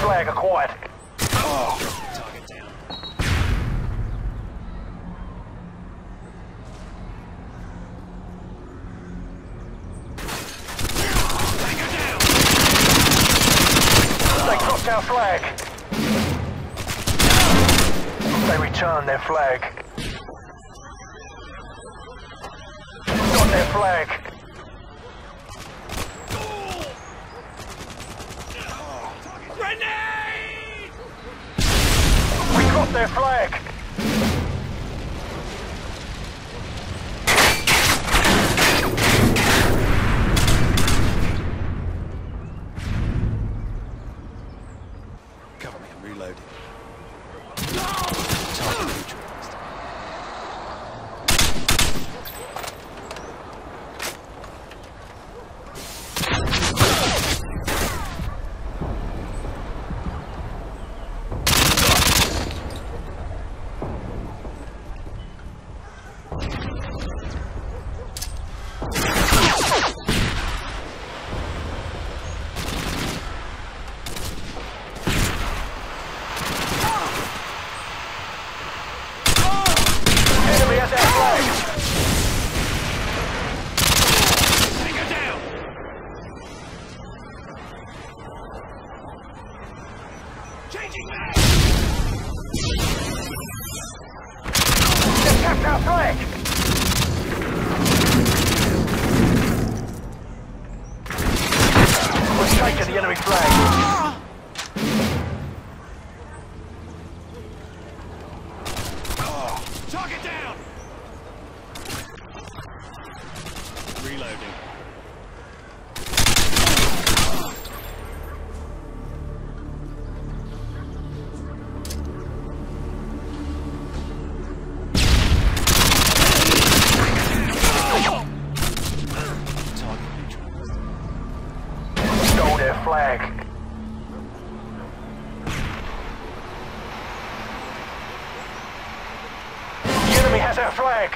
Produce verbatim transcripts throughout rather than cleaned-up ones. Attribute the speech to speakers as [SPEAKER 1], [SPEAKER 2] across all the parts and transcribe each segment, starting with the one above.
[SPEAKER 1] flag acquired.
[SPEAKER 2] Target down.
[SPEAKER 1] They crossed our flag. They returned their flag. Got their flag.
[SPEAKER 2] Grenade!
[SPEAKER 1] We got their flag.
[SPEAKER 2] Cover me, I'm reloading. Target neutralized.
[SPEAKER 1] Enemy has our flag.
[SPEAKER 2] Tango down! Changing mag!
[SPEAKER 1] They've kept our flag. We've taken the enemy flag.
[SPEAKER 2] Target down! Reloading. Target neutralized.
[SPEAKER 1] Stole their flag. The enemy has our flag.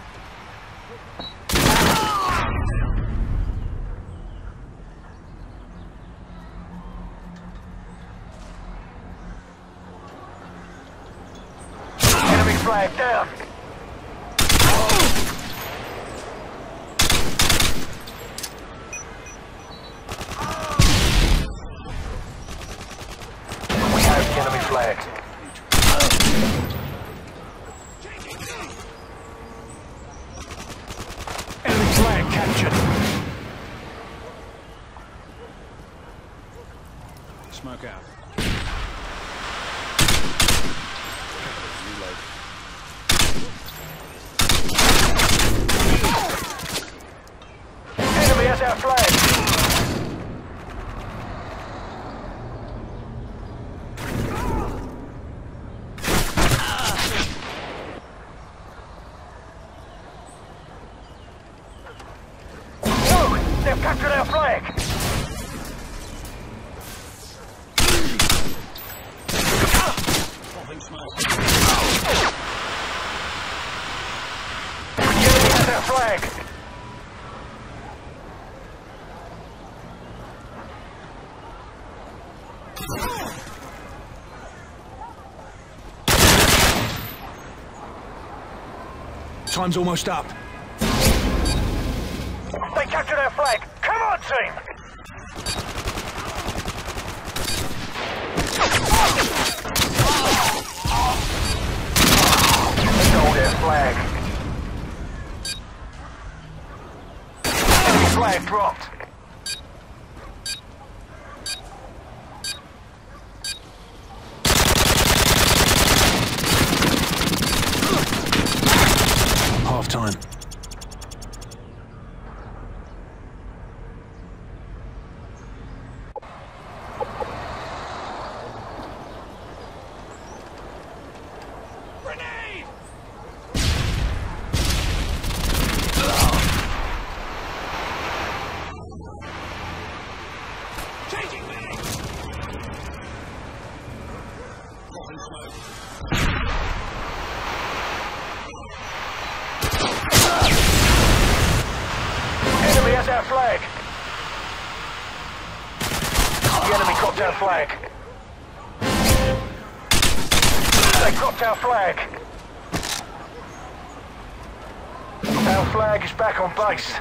[SPEAKER 1] Enemy flag down. We have the enemy flag. Enemy flag captured.
[SPEAKER 2] Smoke out. Reload.
[SPEAKER 1] Enemy has our flag. No! They've captured our flag.
[SPEAKER 2] Popping smoke.
[SPEAKER 1] The enemy has our flag.
[SPEAKER 2] Time's almost up.
[SPEAKER 1] They captured our flag. Come on, team! Stole their flag. Enemy flag dropped.
[SPEAKER 2] Half time. Grenade! Changing mag! Popping smoke.
[SPEAKER 1] Enemy has our flag. The enemy got our flag. They dropped our flag. Our flag is back on base.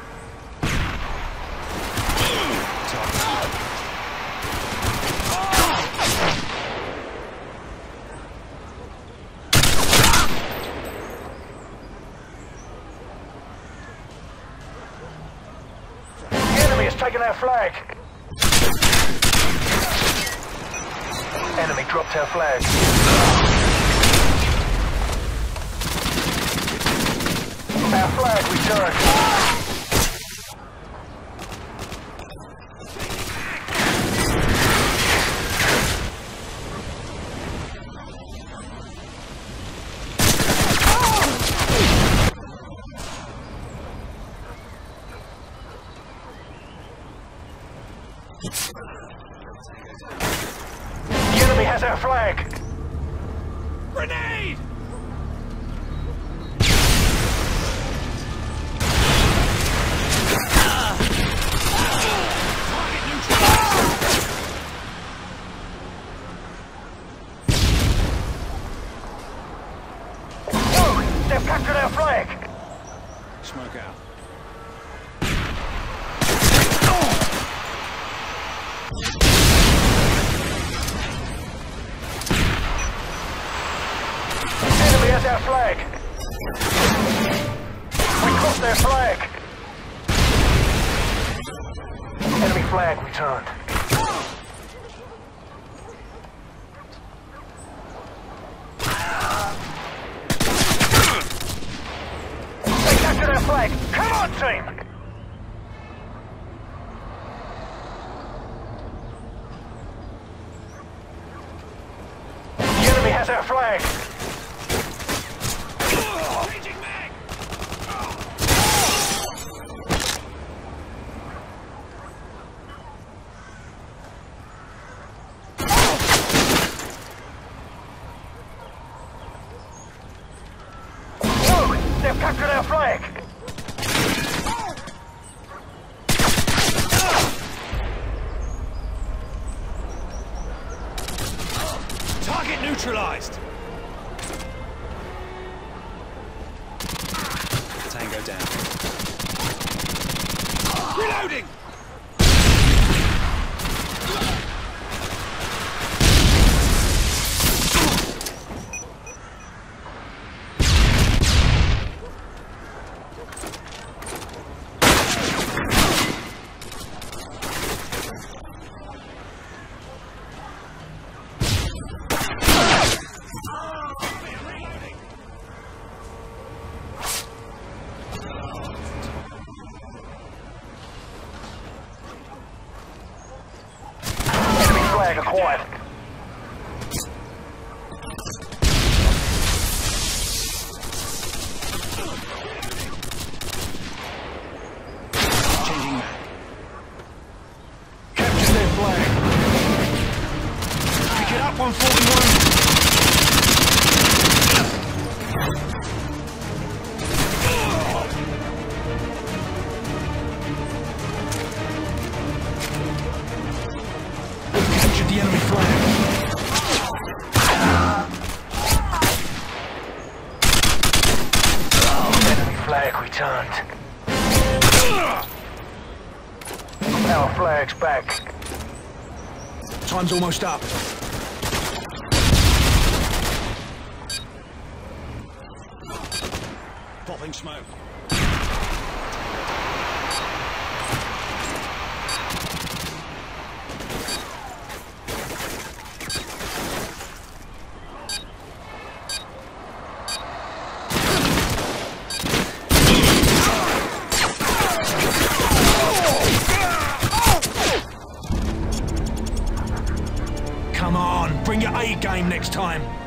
[SPEAKER 1] The enemy has taken our flag. Enemy dropped our flag. Our flag returned. The enemy has our flag.
[SPEAKER 2] Grenade!
[SPEAKER 1] They've captured our flag!
[SPEAKER 2] Smoke out.
[SPEAKER 1] Enemy has our flag! We crossed their flag! Enemy flag returned. Capture their flag! Come on, team! The enemy has our flag!
[SPEAKER 2] Changing mag!
[SPEAKER 1] Whoa! They've captured our flag!
[SPEAKER 2] Target neutralized! Tango down. Reloading!
[SPEAKER 1] Flag acquired.
[SPEAKER 2] Changing mag.
[SPEAKER 1] Capture their flag.
[SPEAKER 2] Pick it up, one forty-one!
[SPEAKER 1] Captured the enemy flag. Enemy flag returned. Our flag's back.
[SPEAKER 2] Time's almost up. Popping smoke.
[SPEAKER 1] Come on, bring your A game next time.